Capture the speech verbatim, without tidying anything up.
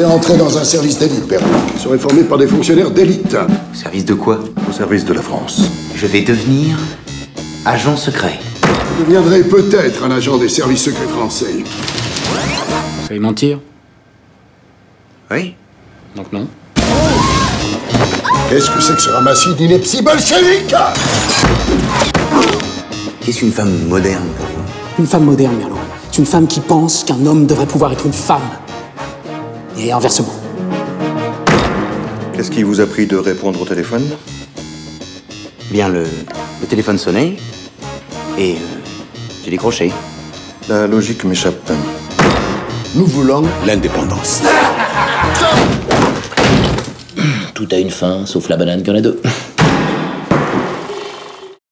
vais entrer dans un service d'élite, Perrin. Ils seraient formés par des fonctionnaires d'élite. Service de quoi? Au service de la France. Je vais devenir agent secret. Vous deviendrez peut-être un agent des services secrets français. Vous savez mentir? Oui. Donc non. Qu'est-ce que c'est que ce ramassis d'inepties bolcheviques? Qu'est-ce qu'une femme moderne pour vous? Une femme moderne, Merlot. C'est une femme qui pense qu'un homme devrait pouvoir être une femme. Et inversement. Qu'est-ce qui vous a pris de répondre au téléphone? Bien, le, le téléphone sonnait et euh, j'ai décroché. La logique m'échappe. Nous voulons l'indépendance. Tout a une fin, sauf la banane qu'il y en a deux.